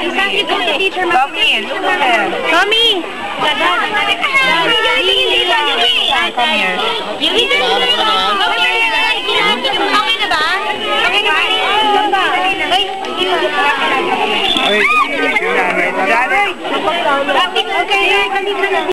teacher. Tommy, look at her. Tommy! Come here. Okay na ba? Okay na ba? Ay, Johnny. Okay na.